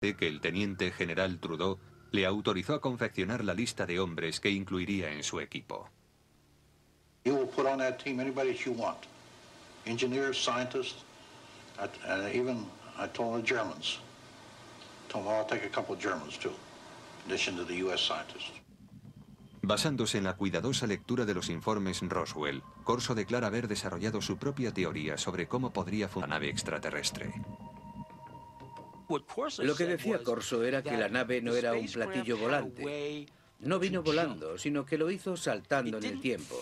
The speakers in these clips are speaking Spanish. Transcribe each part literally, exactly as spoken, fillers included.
que el teniente general Trudeau le autorizó a confeccionar la lista de hombres que incluiría en su equipo. You will put on that team anybody that you want. Engineers, scientists, and even I told the Germans. Told them I'll take a couple of Germans too, in addition to the U S scientists. Basándose en la cuidadosa lectura de los informes Roswell, Corso declara haber desarrollado su propia teoría sobre cómo podría funcionar la nave extraterrestre. Lo que decía Corso era que la nave no era un platillo volante. No vino volando, sino que lo hizo saltando en el tiempo.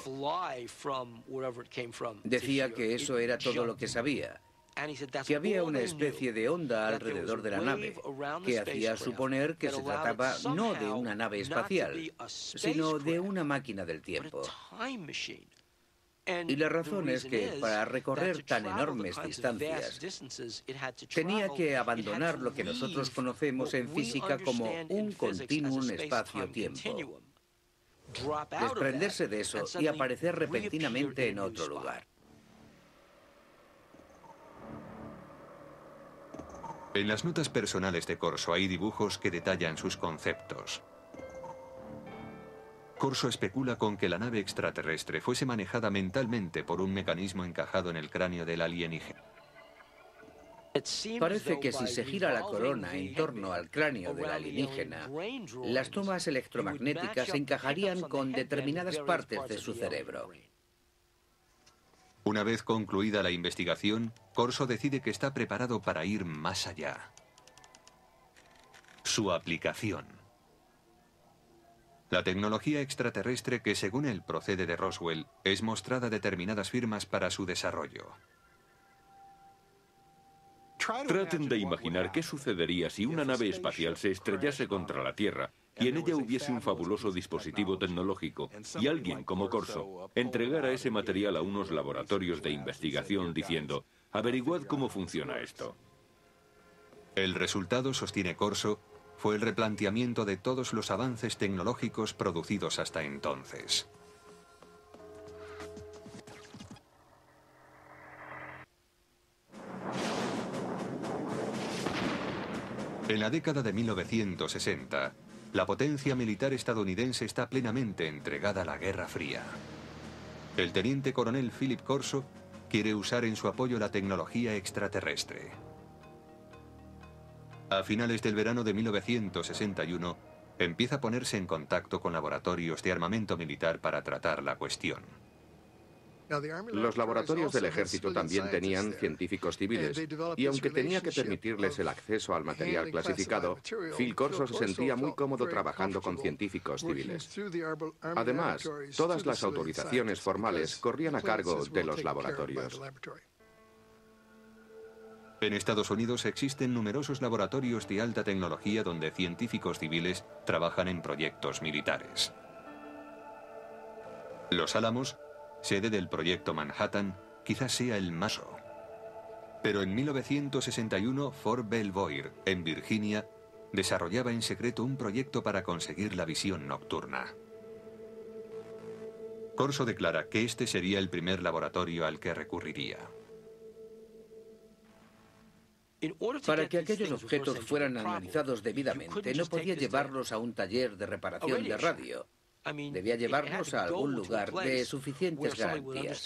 Decía que eso era todo lo que sabía, que había una especie de onda alrededor de la nave, que hacía suponer que se trataba no de una nave espacial, sino de una máquina del tiempo. Y la razón es que para recorrer tan enormes distancias, tenía que abandonar lo que nosotros conocemos en física como un continuum espacio-tiempo, desprenderse de eso y aparecer repentinamente en otro lugar. En las notas personales de Corso hay dibujos que detallan sus conceptos. Corso especula con que la nave extraterrestre fuese manejada mentalmente por un mecanismo encajado en el cráneo del alienígena. Parece que si se gira la corona en torno al cráneo del alienígena, las tomas electromagnéticas se encajarían con determinadas partes de su cerebro. Una vez concluida la investigación, Corso decide que está preparado para ir más allá. Su aplicación. La tecnología extraterrestre que, según él, procede de Roswell, es mostrada a determinadas firmas para su desarrollo. Traten de imaginar qué sucedería si una nave espacial se estrellase contra la Tierra y en ella hubiese un fabuloso dispositivo tecnológico y alguien como Corso entregara ese material a unos laboratorios de investigación diciendo: averiguad cómo funciona esto. El resultado, sostiene Corso, fue el replanteamiento de todos los avances tecnológicos producidos hasta entonces. En la década de mil novecientos sesenta, la potencia militar estadounidense está plenamente entregada a la Guerra Fría. El teniente coronel Philip Corso quiere usar en su apoyo la tecnología extraterrestre. A finales del verano de mil novecientos sesenta y uno, empieza a ponerse en contacto con laboratorios de armamento militar para tratar la cuestión. Los laboratorios del ejército también tenían científicos civiles, y aunque tenía que permitirles el acceso al material clasificado, Phil Corso se sentía muy cómodo trabajando con científicos civiles. Además, todas las autorizaciones formales corrían a cargo de los laboratorios. En Estados Unidos existen numerosos laboratorios de alta tecnología donde científicos civiles trabajan en proyectos militares. Los Álamos, sede del proyecto Manhattan, quizás sea el más famoso. Pero en mil novecientos sesenta y uno, Fort Belvoir, en Virginia, desarrollaba en secreto un proyecto para conseguir la visión nocturna. Corso declara que este sería el primer laboratorio al que recurriría. Para que aquellos objetos fueran analizados debidamente, no podía llevarlos a un taller de reparación de radio. Debía llevarlos a algún lugar de suficientes garantías.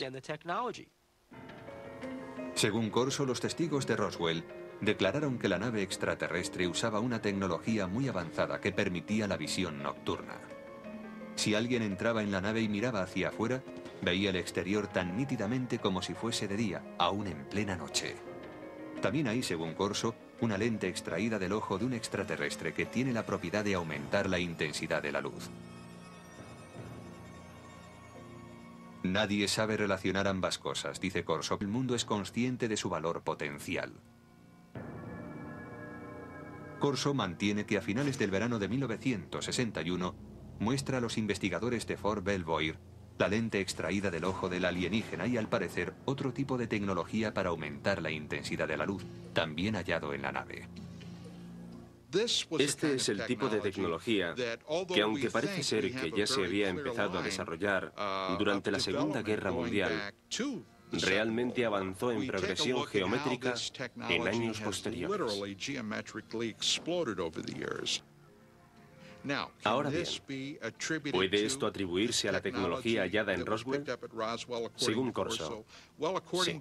Según Corso, los testigos de Roswell declararon que la nave extraterrestre usaba una tecnología muy avanzada que permitía la visión nocturna. Si alguien entraba en la nave y miraba hacia afuera, veía el exterior tan nítidamente como si fuese de día, aún en plena noche. También hay, según Corso, una lente extraída del ojo de un extraterrestre que tiene la propiedad de aumentar la intensidad de la luz. Nadie sabe relacionar ambas cosas, dice Corso. El mundo es consciente de su valor potencial. Corso mantiene que a finales del verano de mil novecientos sesenta y uno muestra a los investigadores de Fort Belvoir la lente extraída del ojo del alienígena y, al parecer, otro tipo de tecnología para aumentar la intensidad de la luz, también hallado en la nave. Este es el tipo de tecnología que, aunque parece ser que ya se había empezado a desarrollar durante la Segunda Guerra Mundial, realmente avanzó en progresión geométrica en años posteriores. Ahora bien, ¿puede esto atribuirse a la tecnología hallada en Roswell? Según Corso, sí.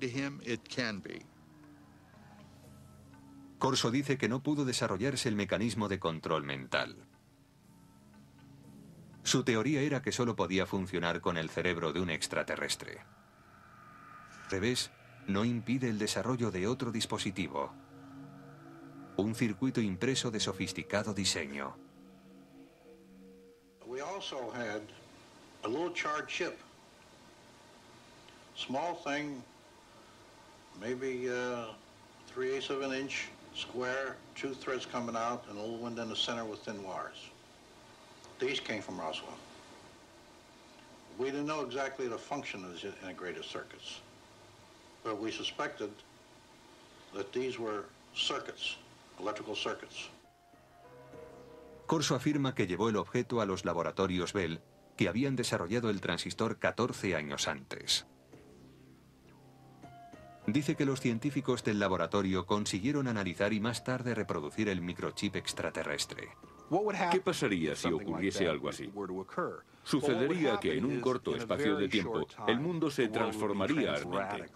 Corso dice que no pudo desarrollarse el mecanismo de control mental. Su teoría era que solo podía funcionar con el cerebro de un extraterrestre. Al revés, no impide el desarrollo de otro dispositivo. Un circuito impreso de sofisticado diseño. We also had a little charred chip. Small thing, maybe uh, three eighths of an inch, square, two threads coming out, and a little one in the center with thin wires. These came from Roswell. We didn't know exactly the function of these integrated circuits, but we suspected that these were circuits, electrical circuits. Corso afirma que llevó el objeto a los laboratorios Bell, que habían desarrollado el transistor catorce años antes. Dice que los científicos del laboratorio consiguieron analizar y más tarde reproducir el microchip extraterrestre. ¿Qué pasaría si ocurriese algo así? Sucedería que en un corto espacio de tiempo el mundo se transformaría al mente.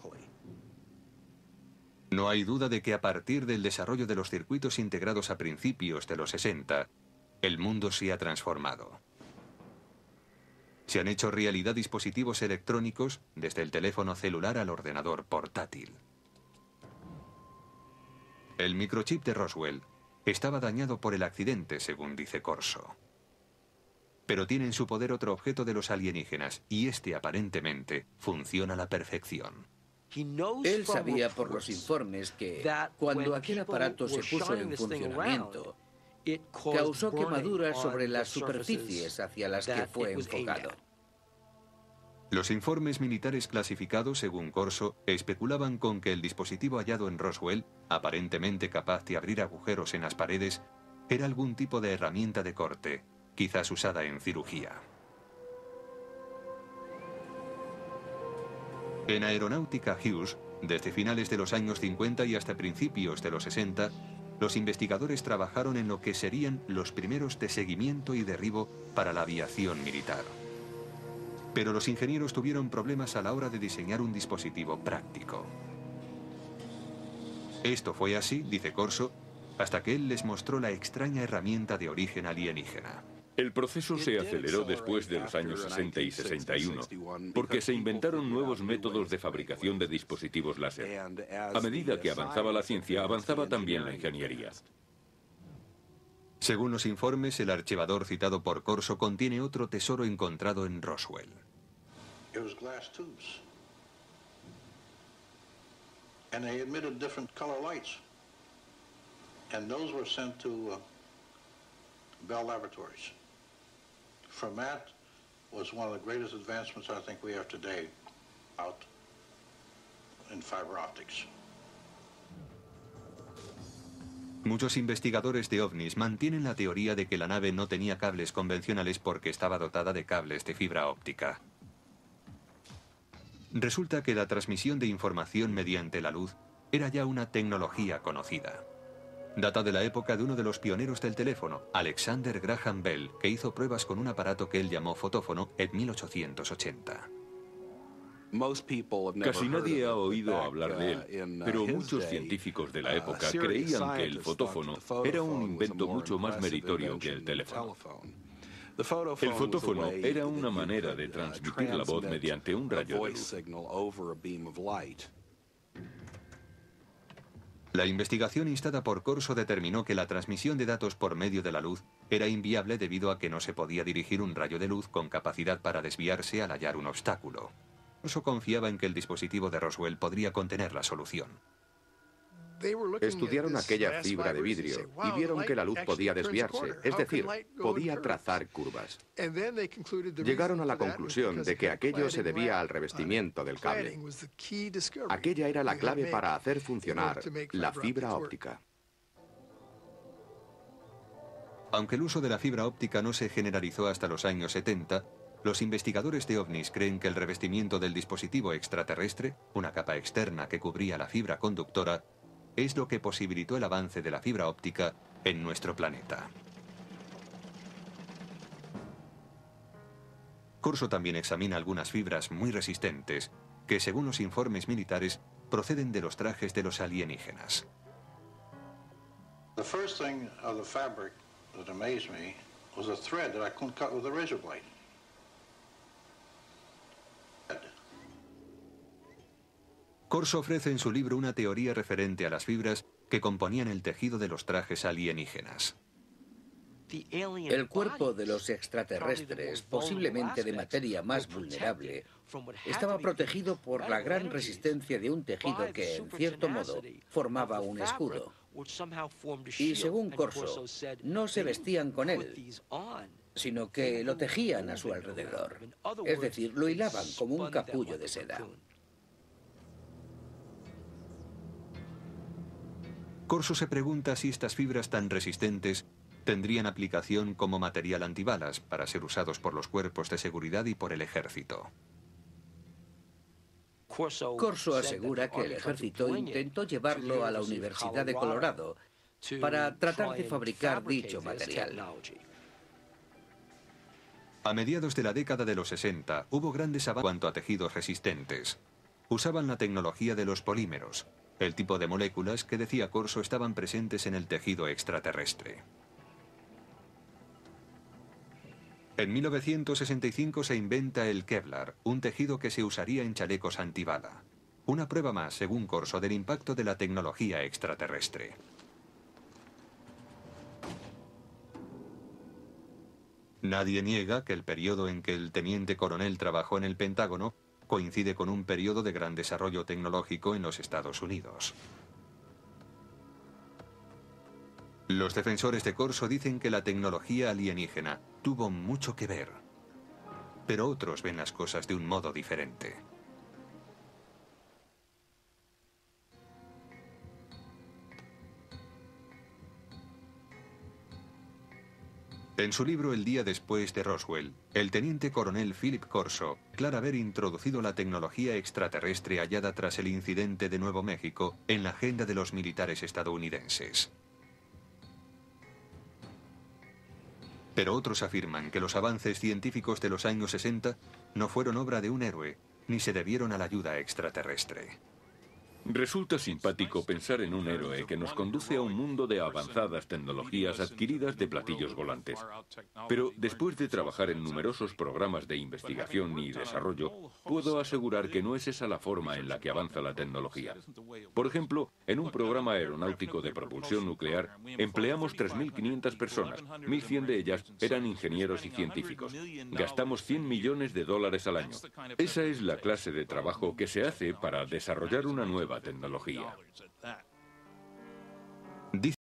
No hay duda de que a partir del desarrollo de los circuitos integrados a principios de los sesenta, el mundo se ha transformado. Se han hecho realidad dispositivos electrónicos desde el teléfono celular al ordenador portátil. El microchip de Roswell estaba dañado por el accidente, según dice Corso. Pero tiene en su poder otro objeto de los alienígenas, y este aparentemente funciona a la perfección. Él sabía por los informes que cuando aquel aparato se puso en funcionamiento, causó quemaduras sobre las superficies hacia las que fue enfocado. Los informes militares clasificados, según Corso, especulaban con que el dispositivo hallado en Roswell, aparentemente capaz de abrir agujeros en las paredes, era algún tipo de herramienta de corte, quizás usada en cirugía. En Aeronáutica Hughes, desde finales de los años cincuenta y hasta principios de los sesenta, los investigadores trabajaron en lo que serían los primeros de seguimiento y derribo para la aviación militar. Pero los ingenieros tuvieron problemas a la hora de diseñar un dispositivo práctico. Esto fue así, dice Corso, hasta que él les mostró la extraña herramienta de origen alienígena. El proceso se aceleró después de los años sesenta y sesenta y uno, porque se inventaron nuevos métodos de fabricación de dispositivos láser. A medida que avanzaba la ciencia, avanzaba también la ingeniería. Según los informes, el archivador citado por Corso contiene otro tesoro encontrado en Roswell. It was glass tubes. And they emitted different color lights. And those were sent to uh, Bell Laboratories. From that was one of the greatest advancements I think we have today out in fiber optics. Muchos investigadores de ovnis mantienen la teoría de que la nave no tenía cables convencionales porque estaba dotada de cables de fibra óptica. Resulta que la transmisión de información mediante la luz era ya una tecnología conocida. Data de la época de uno de los pioneros del teléfono, Alexander Graham Bell, que hizo pruebas con un aparato que él llamó fotófono en mil ochocientos ochenta. Casi nadie ha oído hablar de él, pero muchos científicos de la época creían que el fotófono era un invento mucho más meritorio que el teléfono. El fotófono era una manera de transmitir la voz mediante un rayo de luz. La investigación instada por Corso determinó que la transmisión de datos por medio de la luz era inviable debido a que no se podía dirigir un rayo de luz con capacidad para desviarse al hallar un obstáculo. Corso confiaba en que el dispositivo de Roswell podría contener la solución. Estudiaron aquella fibra de vidrio y vieron que la luz podía desviarse, es decir, podía trazar curvas. Llegaron a la conclusión de que aquello se debía al revestimiento del cable. Aquella era la clave para hacer funcionar la fibra óptica. Aunque el uso de la fibra óptica no se generalizó hasta los años setenta, los investigadores de ovnis creen que el revestimiento del dispositivo extraterrestre, una capa externa que cubría la fibra conductora, es lo que posibilitó el avance de la fibra óptica en nuestro planeta. Corso también examina algunas fibras muy resistentes que, según los informes militares, proceden de los trajes de los alienígenas. The first thing of the fabric that amazed me was a thread that I couldn't cut with a razor blade. Corso ofrece en su libro una teoría referente a las fibras que componían el tejido de los trajes alienígenas. El cuerpo de los extraterrestres, posiblemente de materia más vulnerable, estaba protegido por la gran resistencia de un tejido que, en cierto modo, formaba un escudo. Y según Corso, no se vestían con él, sino que lo tejían a su alrededor. Es decir, lo hilaban como un capullo de seda. Corso se pregunta si estas fibras tan resistentes tendrían aplicación como material antibalas para ser usados por los cuerpos de seguridad y por el ejército. Corso asegura que el ejército intentó llevarlo a la Universidad de Colorado para tratar de fabricar dicho material. A mediados de la década de los sesenta hubo grandes avances en cuanto a tejidos resistentes. Usaban la tecnología de los polímeros, el tipo de moléculas que, decía Corso, estaban presentes en el tejido extraterrestre. En mil novecientos sesenta y cinco se inventa el Kevlar, un tejido que se usaría en chalecos antibala. Una prueba más, según Corso, del impacto de la tecnología extraterrestre. Nadie niega que el periodo en que el teniente coronel trabajó en el Pentágono coincide con un periodo de gran desarrollo tecnológico en los Estados Unidos. Los defensores de Corso dicen que la tecnología alienígena tuvo mucho que ver, pero otros ven las cosas de un modo diferente. En su libro El día después de Roswell, el teniente coronel Philip Corso declara haber introducido la tecnología extraterrestre hallada tras el incidente de Nuevo México en la agenda de los militares estadounidenses. Pero otros afirman que los avances científicos de los años sesenta no fueron obra de un héroe, ni se debieron a la ayuda extraterrestre. Resulta simpático pensar en un héroe que nos conduce a un mundo de avanzadas tecnologías adquiridas de platillos volantes. Pero después de trabajar en numerosos programas de investigación y desarrollo, puedo asegurar que no es esa la forma en la que avanza la tecnología. Por ejemplo, en un programa aeronáutico de propulsión nuclear, empleamos tres mil quinientas personas, mil cien de ellas eran ingenieros y científicos. Gastamos cien millones de dólares al año. Esa es la clase de trabajo que se hace para desarrollar una nueva tecnología.